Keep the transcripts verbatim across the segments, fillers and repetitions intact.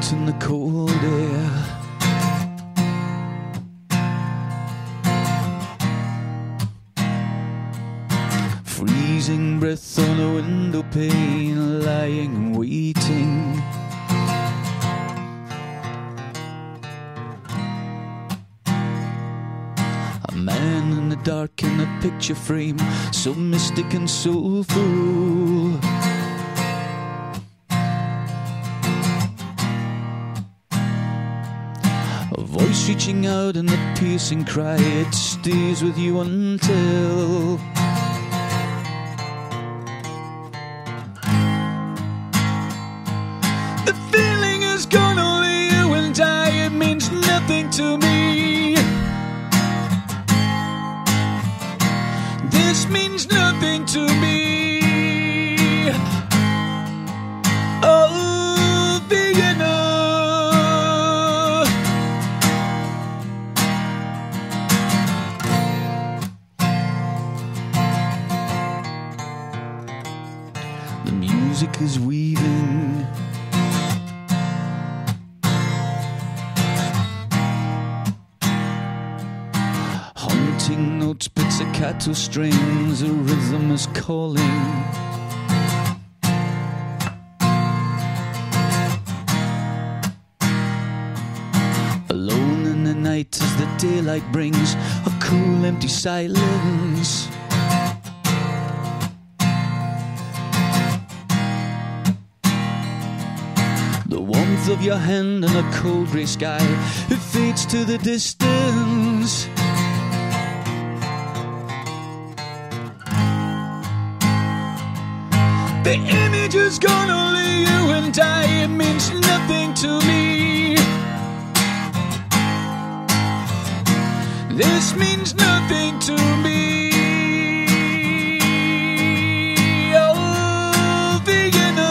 out in the cold air. Freezing breath on a window pane, lying and waiting. A man in the dark in a picture frame, so mystic and soulful. A voice reaching out in a piercing cry, it stays with you until the feeling is gone, only you and I. It means nothing to me. This means nothing to me. Oh, Vienna. The music is weaving. Haunting notes, pizzicato strings, a rhythm is calling. Alone in the night as the daylight brings a cool empty silence. The warmth of your hand in a cold grey sky, it fades to the distance. The image is gone, only you and I. It means nothing to me. This means nothing to me. Oh, Vienna.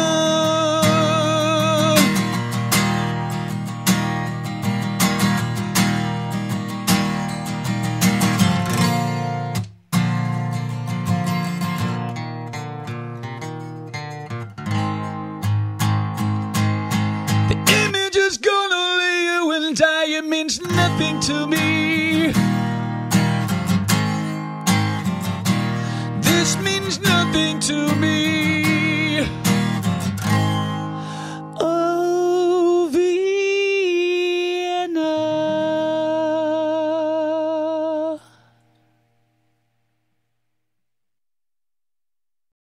It means nothing to me. This means nothing to me.